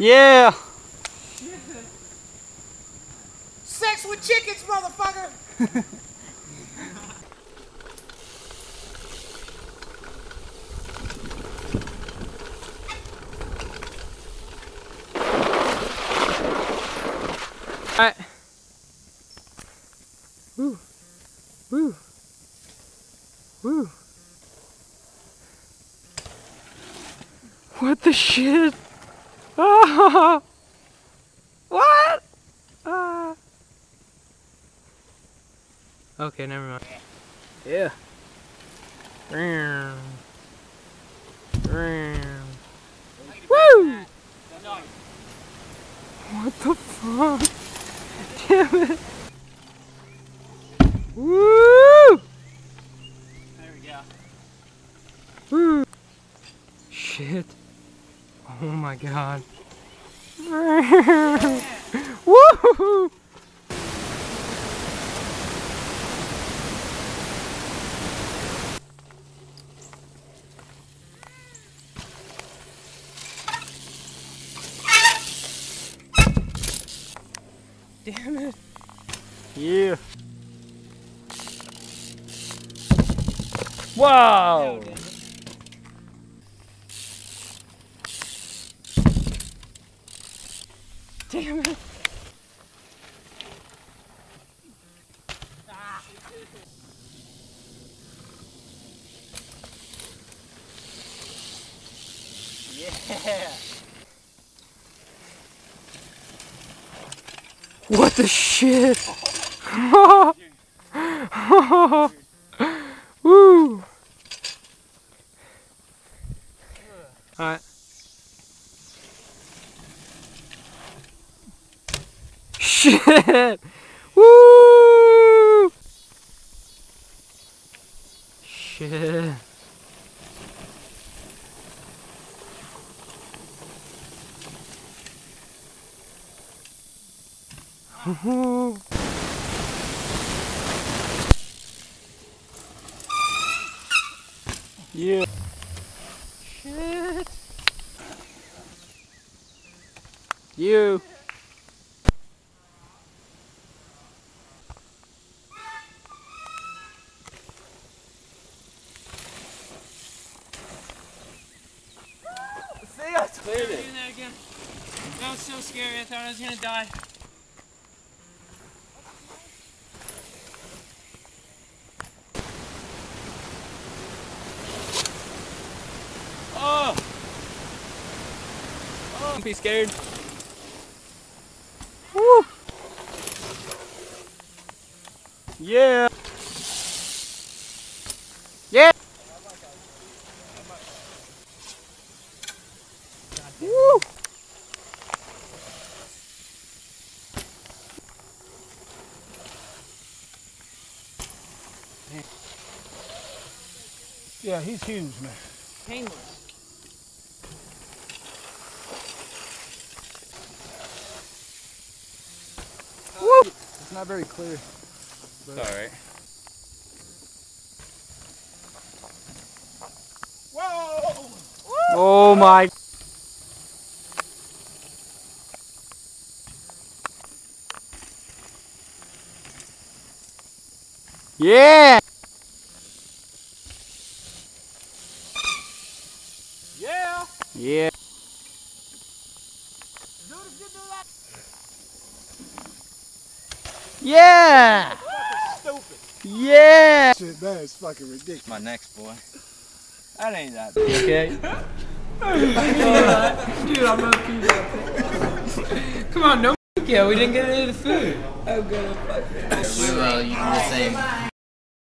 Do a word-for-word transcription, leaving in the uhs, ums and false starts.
Yeah. Sex with chickens, motherfucker. Alright. Woo. Woo. Woo. What the shit? Ah. What? Ah. Okay, never mind. Yeah. Ram. Ram. Woo! What the fuck? Damn it. Woo! There we go. Woo! Shit. Oh my god. Woo! Damn it. Yeah. Wow. Damn it. Ah. Yeah. What the shit? Woo! Alright. Shit! Woo! Shit. Yeah. Shit. You. See, I cleared it. Doing that again. That was so scary. I thought I was gonna die. Oh! Don't be scared. Woo! Yeah. Yeah. Woo! Yeah, he's huge, man. Painless. Woo! It's not very clear. It's alright. Whoa! Oh my. Yeah! Yeah! Yeah. Do it if you do that. Yeah! Stupid. Yeah! Shit, that is fucking ridiculous. My next boy. That ain't that. Okay. Dude, I'm not feeding that. Come on, no. Yeah, we didn't get any of the food. I'm gonna fuck it. We were all eating the same.